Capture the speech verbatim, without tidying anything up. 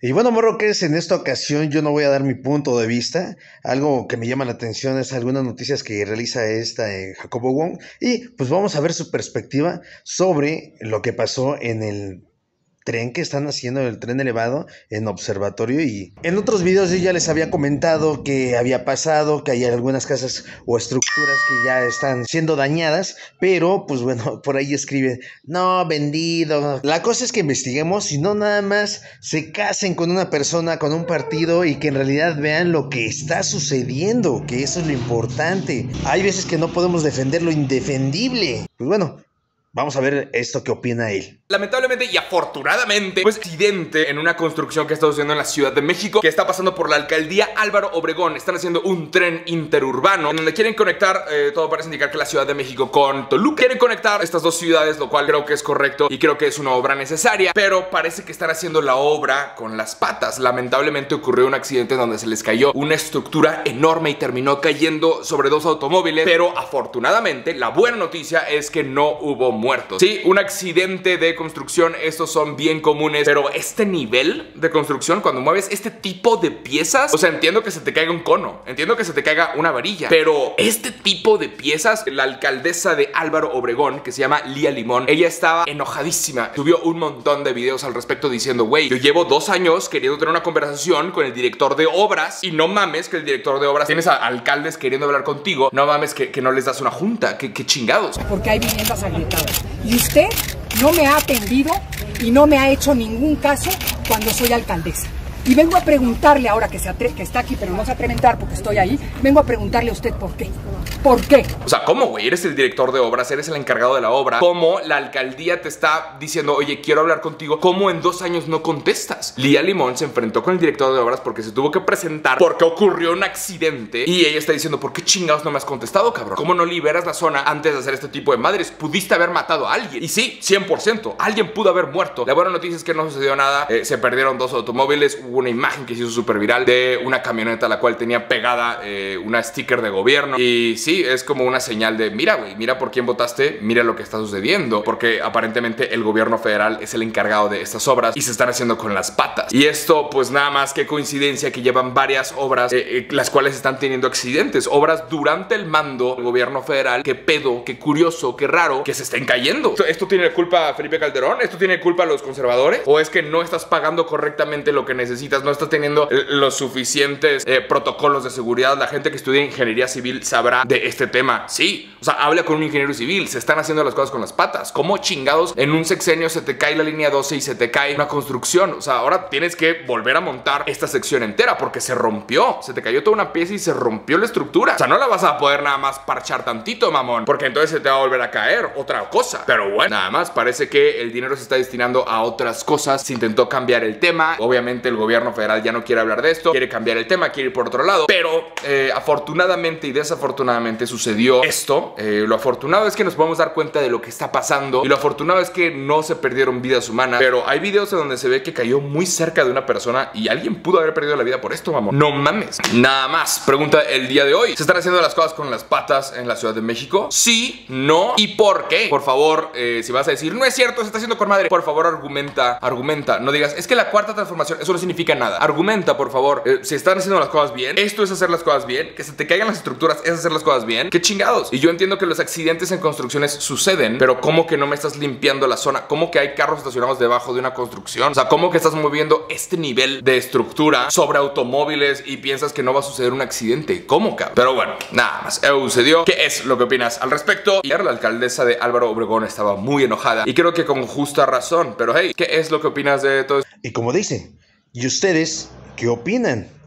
Y bueno, Morroques, en esta ocasión yo no voy a dar mi punto de vista. Algo que me llama la atención es algunas noticias que realiza esta eh, Jacobo Wong. Y pues vamos a ver su perspectiva sobre lo que pasó en el tren que están haciendo, el tren elevado en observatorio. Y en otros videos yo ya les había comentado que había pasado, que hay algunas casas o estructuras que ya están siendo dañadas, pero pues bueno, por ahí escriben, no, vendido. La cosa es que investiguemos y no nada más se casen con una persona, con un partido, y que en realidad vean lo que está sucediendo, que eso es lo importante. Hay veces que no podemos defender lo indefendible. Pues bueno, vamos a ver esto que opina él. Lamentablemente y afortunadamente, pues accidente en una construcción que está sucediendo en la Ciudad de México, que está pasando por la alcaldía Álvaro Obregón. Están haciendo un tren interurbano en donde quieren conectar, eh, todo parece indicar que la Ciudad de México con Toluca. Quieren conectar estas dos ciudades, lo cual creo que es correcto y creo que es una obra necesaria, pero parece que están haciendo la obra con las patas. Lamentablemente ocurrió un accidente donde se les cayó una estructura enorme y terminó cayendo sobre dos automóviles, pero afortunadamente la buena noticia es que no hubo muertos. Sí, un accidente de construcción, estos son bien comunes, pero este nivel de construcción, cuando mueves este tipo de piezas, o sea, entiendo que se te caiga un cono, entiendo que se te caiga una varilla, pero este tipo de piezas, la alcaldesa de Álvaro Obregón, que se llama Lía Limón, ella estaba enojadísima, subió un montón de videos al respecto diciendo, güey, yo llevo dos años queriendo tener una conversación con el director de obras y no mames que el director de obras, tienes a alcaldes queriendo hablar contigo, no mames que, que no les das una junta, que, que chingados. Porque hay viviendas agrietadas y usted no me ha atendido y no me ha hecho ningún caso cuando soy alcaldesa. Y vengo a preguntarle ahora que, se atre que está aquí, pero no se atreve a entrar porque estoy ahí, vengo a preguntarle a usted por qué. ¿Por qué? O sea, ¿cómo, güey? Eres el director de obras, eres el encargado de la obra. ¿Cómo la alcaldía te está diciendo, oye, quiero hablar contigo? ¿Cómo en dos años no contestas? Lía Limón se enfrentó con el director de obras porque se tuvo que presentar porque ocurrió un accidente y ella está diciendo, ¿por qué chingados no me has contestado, cabrón? ¿Cómo no liberas la zona antes de hacer este tipo de madres? Pudiste haber matado a alguien. Y sí, cien por ciento, alguien pudo haber muerto. La buena noticia es que no sucedió nada, eh, se perdieron dos automóviles, hubo una imagen que se hizo súper viral de una camioneta a la cual tenía pegada eh, una sticker de gobierno. Y sí, es como una señal de, mira, güey, mira por quién votaste, mira lo que está sucediendo, porque aparentemente el gobierno federal es el encargado de estas obras y se están haciendo con las patas. Y esto, pues nada más que coincidencia que llevan varias obras, eh, eh, las cuales están teniendo accidentes, obras durante el mando del gobierno federal. Qué pedo, qué curioso, qué raro que se estén cayendo. ¿Esto, esto tiene culpa a Felipe Calderón? ¿Esto tiene culpa a los conservadores? ¿O es que no estás pagando correctamente lo que necesitas? ¿No estás teniendo los suficientes eh, protocolos de seguridad? La gente que estudia ingeniería civil sabrá de este tema. Sí, o sea, habla con un ingeniero civil. Se están haciendo las cosas con las patas. ¿Cómo chingados en un sexenio se te cae la línea doce y se te cae una construcción? O sea, ahora tienes que volver a montar esta sección entera porque se rompió. Se te cayó toda una pieza y se rompió la estructura. O sea, no la vas a poder nada más parchar tantito, mamón, porque entonces se te va a volver a caer otra cosa. Pero bueno, nada más parece que el dinero se está destinando a otras cosas. Se intentó cambiar el tema. Obviamente el gobierno federal ya no quiere hablar de esto, quiere cambiar el tema, quiere ir por otro lado. Pero eh, afortunadamente y desafortunadamente sucedió esto. Eh, lo afortunado es que nos podemos dar cuenta de lo que está pasando y lo afortunado es que no se perdieron vidas humanas, pero hay videos en donde se ve que cayó muy cerca de una persona y alguien pudo haber perdido la vida por esto, mamón. No mames. Nada más. Pregunta el día de hoy: ¿se están haciendo las cosas con las patas en la Ciudad de México? Sí, no y por qué. Por favor, eh, si vas a decir no es cierto, se está haciendo con madre, por favor argumenta, argumenta. No digas es que la cuarta transformación, eso no significa nada. Argumenta, por favor. Eh, si están haciendo las cosas bien, esto es hacer las cosas bien. Que se te caigan las estructuras es hacer las cosas bien. ¿Qué chingados? Y yo entiendo que los accidentes en construcciones suceden, pero ¿cómo que no me estás limpiando la zona? ¿Cómo que hay carros estacionados debajo de una construcción? O sea, ¿cómo que estás moviendo este nivel de estructura sobre automóviles y piensas que no va a suceder un accidente? ¿Cómo, cabrón? Pero bueno, nada más. Eso sucedió. ¿Qué es lo que opinas al respecto? Ayer la alcaldesa de Álvaro Obregón estaba muy enojada y creo que con justa razón. Pero hey, ¿qué es lo que opinas de todo esto? Y como dice, ¿y ustedes qué opinan?